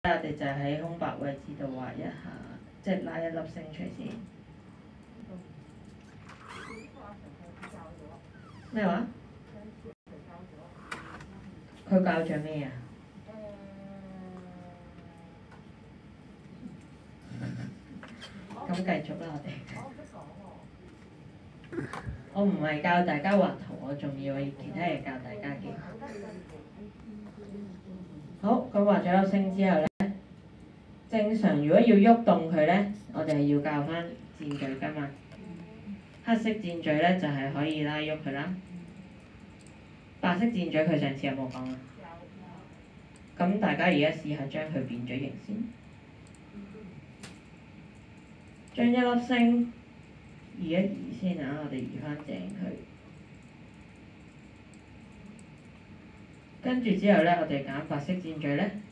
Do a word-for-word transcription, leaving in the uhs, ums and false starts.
我哋就喺空白位置度畫一下，即係拉一粒星出嚟先。咩話？佢教咗咩啊？咁繼續啦，我哋。我唔係教大家畫圖，我仲要其他嘢教大家嘅。好，咁畫咗粒星之後咧，正常如果要喐動佢咧，我哋係要教翻箭嘴㗎嘛。黑色箭嘴咧就係、是、可以拉喐佢啦。白色箭嘴佢上次有冇講啊？咁大家而家試下將佢變咗形先。將一粒星移一移先啊！我哋移翻正佢。跟住之後咧，我哋揀白色箭嘴咧，